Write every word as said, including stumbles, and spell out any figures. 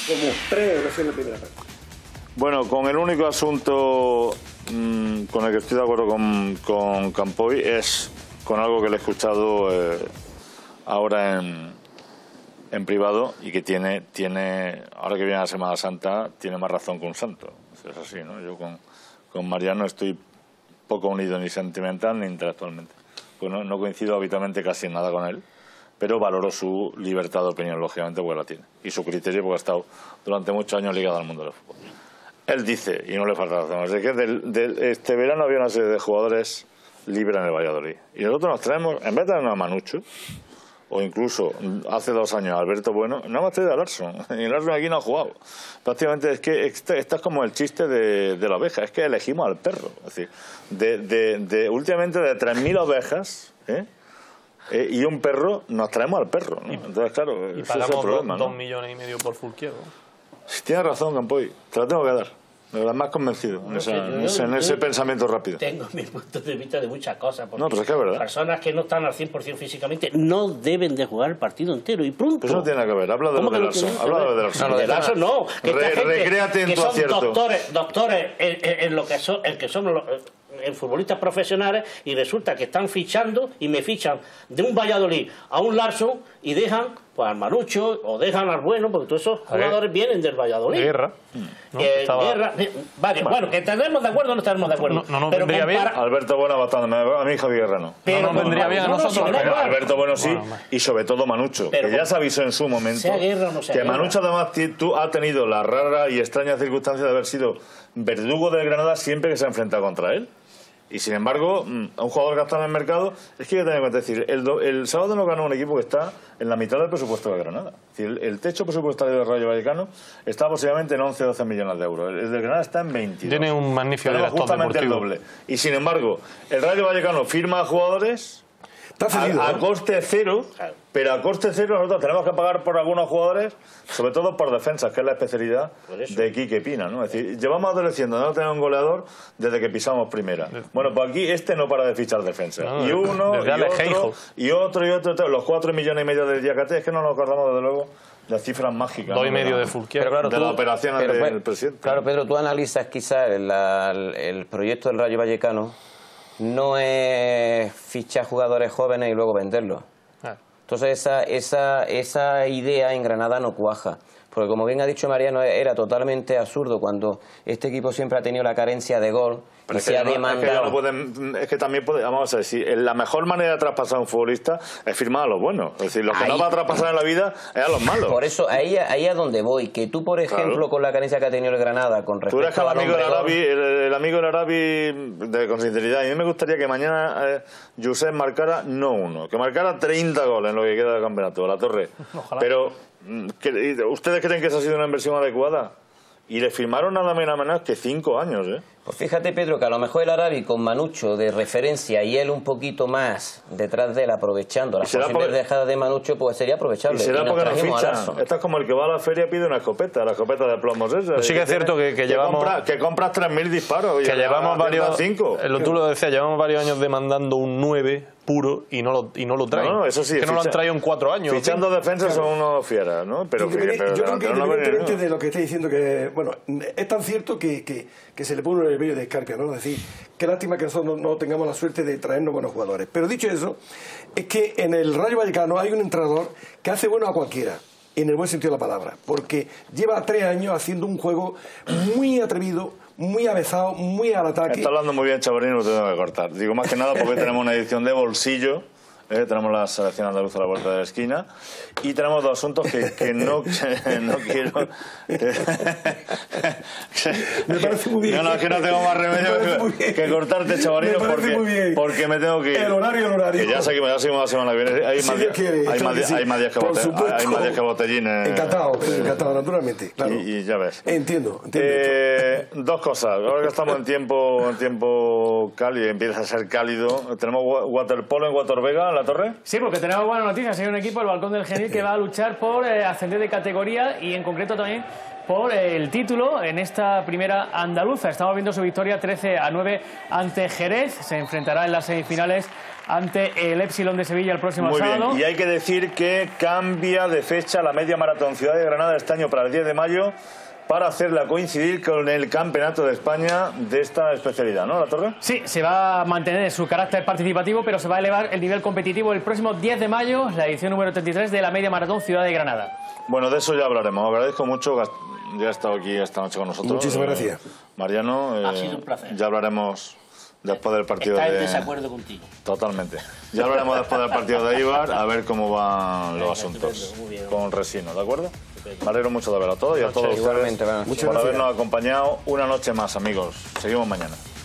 como tres ocasiones en la primera parte. Bueno, con el único asunto mmm, con el que estoy de acuerdo con, con Campoy es con algo que le he escuchado eh, ahora en, en privado y que tiene, tiene, ahora que viene la Semana Santa, tiene más razón que un santo. Es así, ¿no? Yo con, con Mariano estoy poco unido ni sentimental ni intelectualmente. Pues no, no coincido habitualmente casi en nada con él, pero valoro su libertad de opinión, lógicamente, porque la tiene. Y su criterio, porque ha estado durante muchos años ligado al mundo del fútbol. Él dice, y no le falta razón, es que del, del, este verano había una serie de jugadores libres en el Valladolid. Y nosotros nos traemos, en vez de traernos a Manucho, o incluso hace dos años a Alberto Bueno, no hemos traído a Larson. Y el Larson aquí no ha jugado. Prácticamente es que este, este es como el chiste de, de la oveja, es que elegimos al perro. Es decir, de, de, de, últimamente de tres mil ovejas, ¿eh? Eh, y un perro, nos traemos al perro, ¿no? Entonces, claro, y ese es el problema, dos ¿no? millones y medio por Fulquier. Tienes razón, Campoy, te la tengo que dar. De verdad, más convencido en, esa, en ese, en ese pensamiento rápido. Tengo mi punto de vista de muchas cosas. No, pero es que es verdad. Personas que no están al cien por cien físicamente no deben de jugar el partido entero y punto. Eso no tiene nada que ver. Habla de lo de Larson. Habla de lo de Larson. No, de Larson no. Que Re, esta gente, recréate en que tu son acierto. doctores, doctores en, en, en lo que son, en que son los, en futbolistas profesionales, y resulta que están fichando y me fichan de un Valladolid a un Larson y dejan pues al Manucho o dejan al Bueno, porque todos esos jugadores vienen del Valladolid. Guerra. ¿No? Eh, Estaba... Guerra. Vale, bueno, bueno, que estaremos de acuerdo o no estaremos de acuerdo. No, no nos pero vendría compara... bien. Alberto Bueno bastante. A mí Javier Guerra no. Pero no nos vendría bien a nosotros. No, no, pero Alberto Bueno sí, bueno, y sobre todo Manucho, pero, que ya se avisó en su momento sea Guerra o no sea que Guerra. Manucho además tú ha tenido la rara y extraña circunstancia de haber sido verdugo del Granada siempre que se ha enfrentado contra él. Y sin embargo, a un jugador que está en el mercado, es que hay que tener en cuenta, es decir, el, do, el sábado nos ganó un equipo que está en la mitad del presupuesto de Granada. Es decir, el, el techo presupuestario del Rayo Vallecano está posiblemente en once o doce millones de euros. El del Granada está en veintidós. Tiene un magnífico director justamente deportivo. El doble. Y sin embargo, el Rayo Vallecano firma a jugadores Está cedido, a, a ¿no? coste cero, pero a coste cero nosotros tenemos que pagar por algunos jugadores, sobre todo por defensas, que es la especialidad de Quique Pina, ¿no? Es decir, llevamos adoleciendo no tener un goleador desde que pisamos primera. Bueno, pues aquí este no para de fichar defensa. No, y uno, y otro, y otro, y otro, y otro, los cuatro millones y medio del Diacate, es que no nos acordamos desde luego las cifras mágicas. Dos ¿no? y medio de Fulquier. Pero claro, de tú, la operación pero, del pues, presidente. Claro, Pedro, tú analizas quizás el, el, el proyecto del Rayo Vallecano. No es fichar jugadores jóvenes y luego venderlos. Ah. Entonces esa, esa, esa idea en Granada no cuaja. Porque como bien ha dicho Mariano, era totalmente absurdo cuando este equipo siempre ha tenido la carencia de gol. Pero y es, se que ha no, demandado... es, que no pueden, es que también puede, vamos a decir, la mejor manera de traspasar a un futbolista es firmar a los buenos. Es decir, lo que ahí, no va a traspasar en la vida es a los malos. Por eso, ahí, ahí es donde voy. Que tú, por ejemplo, claro, con la carencia que ha tenido el Granada con respecto tú eres que el amigo del Arabi, gol... el, el amigo del Arabi, de, con sinceridad, y a mí me gustaría que mañana eh, Josep marcara no uno, que marcara treinta goles en lo que queda del campeonato, la Torre. Ojalá. Pero, ¿que, ¿ustedes creen que esa ha sido una inversión adecuada? Y le firmaron nada menos, menos que cinco años, ¿eh? Pues fíjate, Pedro, que a lo mejor el Arabi con Manucho de referencia y él un poquito más detrás de él, aprovechando las posibles porque... dejadas de Manucho, pues sería aprovechable. Y será y porque no fichan. Esto es como el que va a la feria y pide una escopeta, la escopeta de plomos esa. Pues sí que es cierto que, que, que llevamos... Compra, que compras tres mil disparos. Que y llevamos varios... cinco. Tú lo decías, llevamos varios años demandando un nueve puro y no lo, y no lo traen. No, no, eso sí. Que ficha, no lo han traído en cuatro años. Fichando defensas claro. Son unos fieras, ¿no? Pero, que, pero yo creo que no independientemente no de lo que está diciendo, que bueno, es tan cierto que, que, que se le pone el vello de escarpia, ¿no? Es decir, qué lástima que nosotros no, no tengamos la suerte de traernos buenos jugadores. Pero dicho eso, es que en el Rayo Vallecano hay un entrenador que hace bueno a cualquiera, en el buen sentido de la palabra, porque lleva tres años haciendo un juego muy atrevido, muy avezado, muy al ataque. Está hablando muy bien, Chavarino, lo tengo que cortar. Digo más que nada porque tenemos una edición de bolsillo. Eh, tenemos la selección andaluza a la vuelta de la esquina y tenemos dos asuntos que, que no, que no quiero que, me parece muy bien. No, no, es que no tengo más remedio que, que cortarte, Chavarino, me porque, porque me tengo que ir. El horario, el horario. Que ya seguimos, ya seguimos la semana que viene. Hay, sí, más, quiere, hay, más, sí. hay más días que, bote, hay más días que botellines. Encantado, encantado, naturalmente. Claro. Y, y ya ves. Entiendo, entiendo. Eh, dos cosas. Ahora que estamos en tiempo, en tiempo cálido, empieza a ser cálido. Tenemos waterpolo en Water Vega. La Torre? Sí, porque tenemos buenas noticias. Hay un equipo, el Balcón del Genil, que va a luchar por eh, ascender de categoría y en concreto también por eh, el título en esta primera andaluza. Estamos viendo su victoria trece a nueve ante Jerez. Se enfrentará en las semifinales ante el Epsilon de Sevilla el próximo Muy sábado. bien, y hay que decir que cambia de fecha la media maratón Ciudad de Granada este año para el diez de mayo para hacerla coincidir con el Campeonato de España de esta especialidad, ¿no, La Torre? Sí, se va a mantener su carácter participativo, pero se va a elevar el nivel competitivo el próximo diez de mayo, la edición número treinta y tres de la media maratón Ciudad de Granada. Bueno, de eso ya hablaremos. Agradezco mucho, ya ha estado aquí esta noche con nosotros. Muchísimas gracias. Eh, Mariano, eh, Ha sido un placer. Ya hablaremos después del partido Está de... en desacuerdo contigo. Totalmente. Ya hablaremos después del partido de Eibar a ver cómo van los asuntos estupendo, muy bien. con Resino, ¿de acuerdo? Me alegro mucho de ver a todos y a todos ustedes Igualmente, bueno. por habernos acompañado una noche más, amigos. Seguimos mañana.